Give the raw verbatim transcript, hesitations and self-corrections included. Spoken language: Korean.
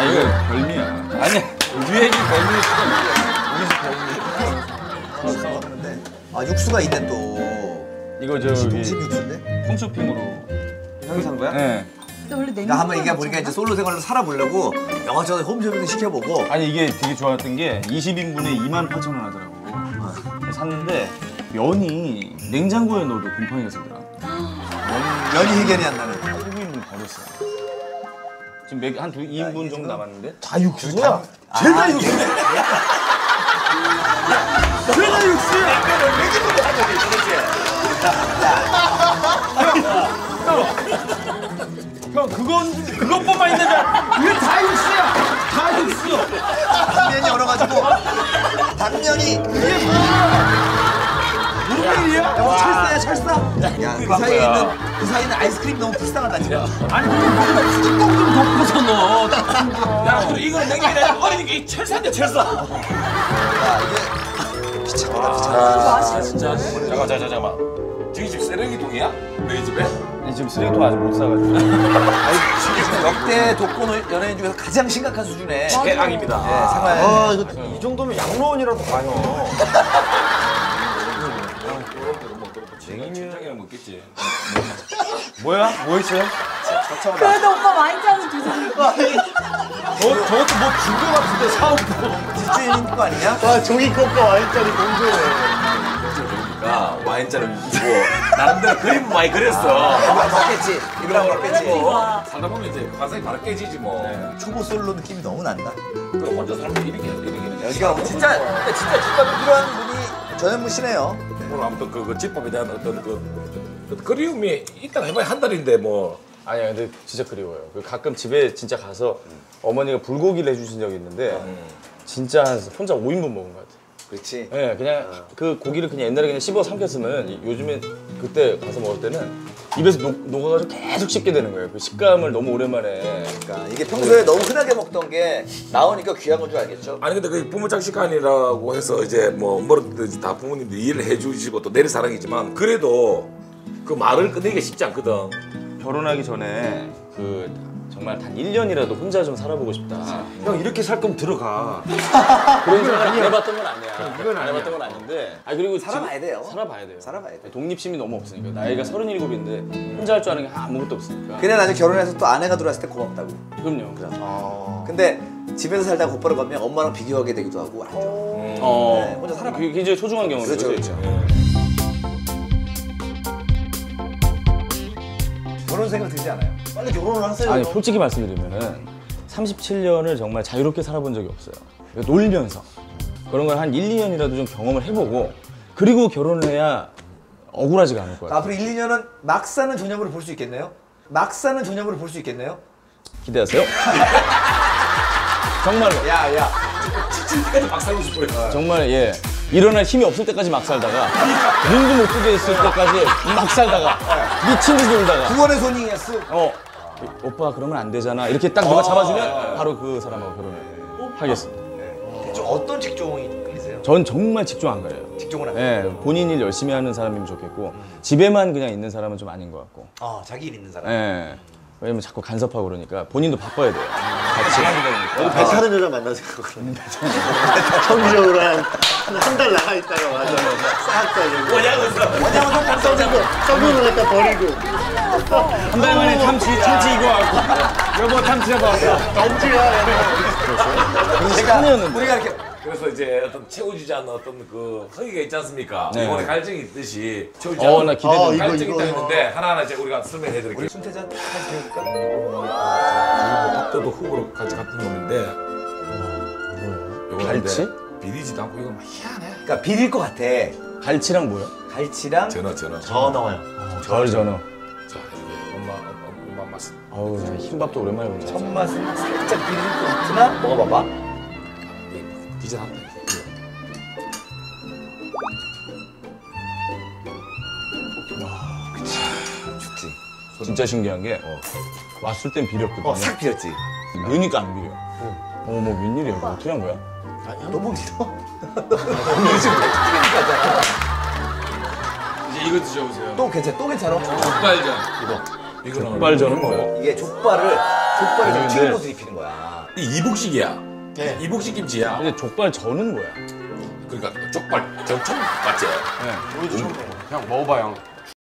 이거 별미야. 아니 유행이 별미일 수가 없어. 우리 집 별미. 아 육수가 있네 또. 이거 저기 동심 육수인데? 홈쇼핑으로 형이 산 거야? 네. 근데 원래 냉동. 나 한번 이게 보니까 이제 솔로 생활로 살아보려고 영화처럼 홈쇼핑 시켜보고. 아니 이게 되게 좋았던 게 이십 인분에 이만 팔천 원 하더라고. 샀는데 면이 냉장고에 넣어도 곰팡이가 들더라. 면이 해결이 안 나는. 팔구 인분 버렸어요. 지금 몇, 한 두, 이 인분 정도 남았는데? 다 육수야? 죄다 육수야? 죄다 육수야? 형 그건 그것뿐만 있는 줄 알아. 이게 다 육수야. 다 육수. 당면이 얼어가지고 당면이 이게 무슨 일이야? 야, 뭐 철사야 철사. 야, 그 사이에 있는 그 사이에 있는 아이스크림 너무 불쌍하다 지금. 아니 그거 뚜껑 좀 덮어서 넣어. 야 그리고 이거 냉기래 어리니까 이 철사인데 철사. 야 이게 귀찮다 귀찮아. 아, 진짜. 잠깐 잠깐 잠깐만. 저기 집 쓰레기통이야? 너희 집에? 아니, 지금 쓰레기통 아직 못 사가지고. 아니 지금 역대 독거 연예인 중에서 가장 심각한 수준의 최악입니다. 네, 생활. 아 이거 이 정도면 양로원이라도 가요. 냉이면이랑 먹겠지. 뭐야? 뭐 있어요? 그래도 오빠 많이 짜는 두 손. 저 저것도 뭐 중고 같은데 사오고. 집주인 거 아니냐? 와 종이컵과 와인잔이 공존해. 그러니까 와인잔을 주고 나름대로 그림 많이 그렸어. 먹겠지. 이거랑 먹겠지. 살다 보면 이제 관상이 바로 깨지지 뭐. 초보 솔로 느낌이 너무 난다. 그럼 혼자 살면 이렇게 이렇게 이렇게. 여기가 진짜 근데 진짜 진짜 필요한 분이 전현무 씨네요. 오늘 아무튼 그, 그 집밥에 대한 어떤 그, 그 그리움이 일단 해봐야 한 달인데 뭐. 아니야, 근데 진짜 그리워요. 가끔 집에 진짜 가서 어머니가 불고기를 해주신 적이 있는데 진짜 혼자 오 인분 먹은 것 같아요. 그렇지. 예, 네, 그냥 그 고기를 그냥 옛날에 그냥 씹어 삼켰으면 요즘에 그때 가서 먹을 때는 입에서 녹, 녹아가지고 계속 씹게 되는 거예요. 그 식감을 너무 오랜만에. 그러니까 이게 평소에 너무 흔하게 먹던 게 나오니까 귀한 건 줄 알겠죠? 아니 근데 그 부모 장식관이라고 해서 이제 뭐 뭐든지 다 부모님들이 이해를 해주시고 또 내리 사랑이지만 그래도 그 말을 꺼내기가 쉽지 않거든. 결혼하기 전에 그 정말 단 일 년이라도 혼자 좀 살아보고 싶다. 형 이렇게 살 거면 들어가. 그런 생각 안 해봤던 건 아니야. 이건 안 해봤던 건 아닌데. 아 그리고 살아봐야 돼요. 살아봐야 돼요. 살아봐야 돼. 독립심이 너무 없으니까. 나이가 서른일곱인데 혼자 할 줄 아는 게 아무것도 없으니까. 그래 나중에 결혼해서 또 아내가 들어왔을 때 고맙다고. 그럼요. 근데 집에서 살다가 곧바로 가면 엄마랑 비교하게 되기도 하고 안 좋아. 어, 네, 혼자 살아봐. 그게 굉장히 소중한 경험이죠. 그렇죠, 그렇죠. 결혼 생각 들지 않아요? 빨리 결혼을 하세요. 아니 솔직히 말씀드리면은 삼십칠 년을 정말 자유롭게 살아본 적이 없어요. 그러니까 놀면서 그런 걸 한 일, 이 년이라도 좀 경험을 해보고 그리고 결혼을 해야 억울하지가 않을 거예요. 앞으로 일, 이 년은 막 사는 전형으로 볼 수 있겠네요? 막 사는 전형으로 볼 수 있겠네요? 기대하세요. 정말로. 야, 야. 지금까지 막 살고 싶어요. 정말 예 일어날 힘이 없을 때까지 막 살다가 눈도 못 뜨게 했을 때까지 막 살다가 미친 듯이 놀다가 구원의 손이었어. 어 오빠 그러면 안 되잖아 이렇게 딱 누가 잡아주면 바로 그 사람하고 결혼을 하겠습니다. 좀 어떤 직종이세요? 전 정말 직종 안 가려요. 직종은 안 가려요? 예 본인 일 열심히 하는 사람이면 좋겠고 집에만 그냥 있는 사람은 좀 아닌 것 같고. 아, 자기 일 있는 사람. 예 왜냐면 자꾸 간섭하고 그러니까 본인도 바빠야 돼요. 같이 배 타는 여자 만나세요. 그러면 정기적으로 한 달 나가 있다가 와서 싹 짜고. 뭐냐고 있어. 뭐냐고 써주고 써주고 갖다 버리고. 한 달 만에 참치 참치 이거 하고 여보 참치 잡아왔어. 엄지야. 제가 년은 우리가 이렇게 그래서 이제 어떤 채워지지 않는 어떤 그 허기가 있지 않습니까? 네. 이번에 갈증이 있듯이 채워지지 어, 않는 나 기대돼. 어, 이거, 갈증이 이거. 있다 했는데 하나하나 이제 우리가 설명해 드릴게요. 순태자 한번 배울까? 밥도도 흙으로 같이 같은 놈인데 요거는 갈치? 근데 비리지도 않고 이거 막 희한해. 그러니까 비릴 것 같아. 갈치랑 뭐요? 갈치랑 전어 전어. 전어요. 절 전어. 자 이게 엄마 엄마, 엄마 맛. 아우 야, 흰밥도 오랜만에 먹네. 첫 맛은 살짝 비릴 것 같으나 먹어봐봐. 기절한다. 좋지. 진짜 신기한 게 왔을 땐 비렸거든요. 어, 싹 비렸지. 넣으니까 안 비려. 어머 뭐 웬일이야? 이거 어떻게 한 거야? 너무 밀어. 오늘 지금 튀기니까 이제 이거 드셔보세요. 또 괜찮아, 또 괜찮아. 족발전. 이거. 이거는 족발전은 뭐예요? 이게 족발을 족발에 근데- 튀김옷 입히는 거야. 이 이북식이야. 네. 이북식 김치야. 근데 족발 저는 거야. 그러니까 족발 전통 같지. 우리도 처음 먹어. 형 먹어봐 형.